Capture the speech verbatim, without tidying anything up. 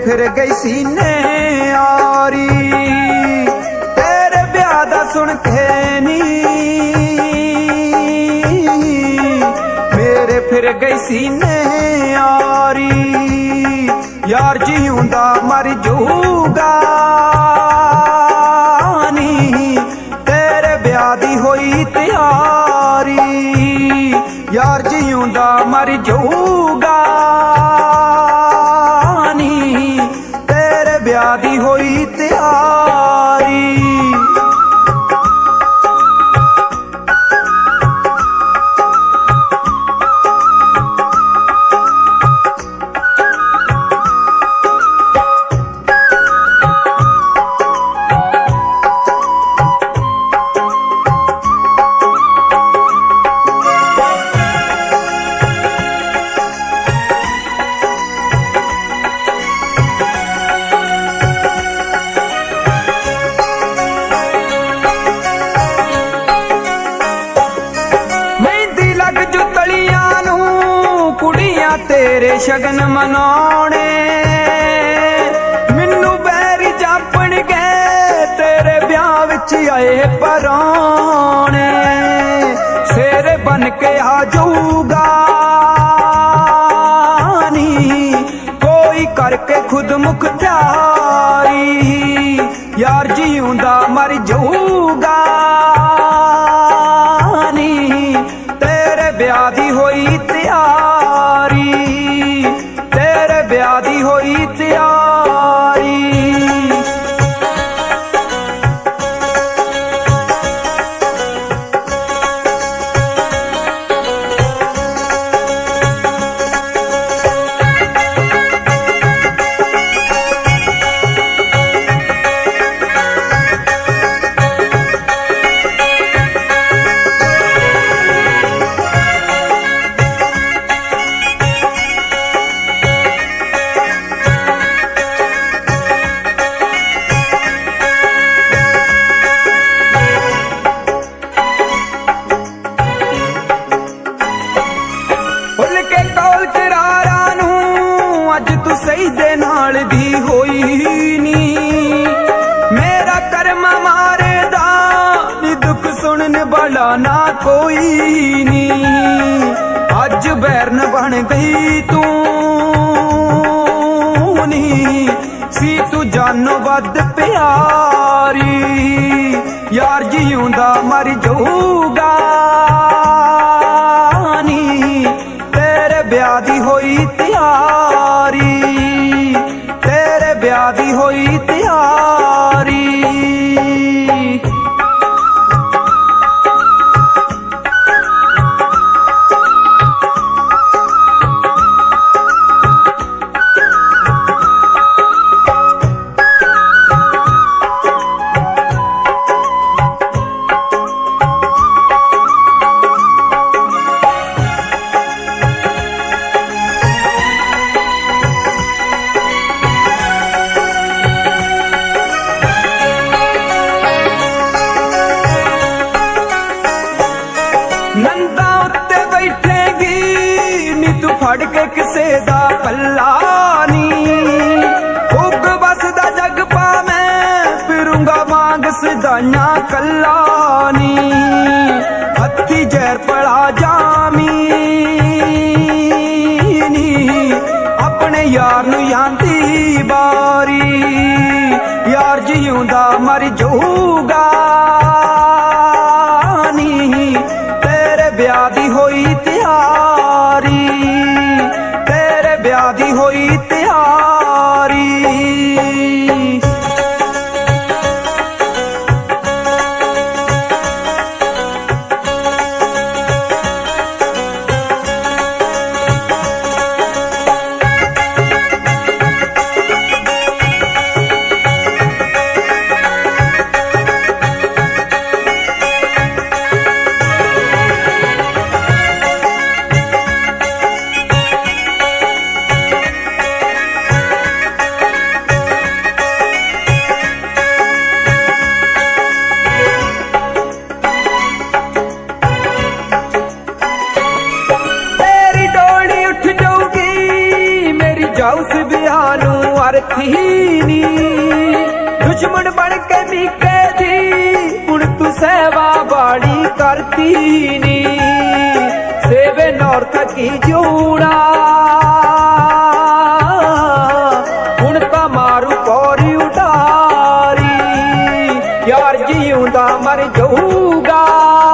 फिर गई सीने आरी, तेरे ब्याह दा सुन के नी मेरे फिर गई सीने आरी। यार जीऊंदा मर जूगा नी तेरे ब्याह दी होई तैयारी। यार जीऊंदा मर जूगा नी तेरे ब्याह दी होई तैयारी। तेरे शगन मनाने मैनू बैरी जापण गए, तेरे ब्याह विच आए पराने। शेरे बन के आ जाऊगा नी कोई करके खुद मुख्तारी। यार जीऊंदा मर जाऊगा नी तेरे ब्याह दी होई तैयारी। तेरे ब्याह दी होई तैयारी। सही दे नाल दी होई नी मेरा कर्म मारे दा नी दुख सुनने वाला ना कोई नी। अज बैरन बन गई तू नी सी तू जानो वध प्यारी। यार जीऊंदा मर जाऊगा नी तेरे ब्याह दी होई तैयारी। तेरे ब्याह दी होई तैयारी। नंदा उत्ते बैठेगी नी तू फड़ के किसे दा पल्ला नी। उग बसदा जग पा मैं फिरूंगा मांग सदाइयां कल्ला नी। हत्थी जहर पड़ा जामी नी अपने यार नू आंदी बारी। यार जीऊंदा मर जाऊगा नी तेरे ब्याह दी होई तैयारी। तेरे ब्याह दी होई तैयारी। जाऊस बिहारू मरती नी दुश्मन बन के मिके दी हुण तू सेवा बाड़ी करती नी सेवे नौर थकी जोड़ा हुण ता मारू पौरी उडारी यार जीऊंदा मर जाऊगा।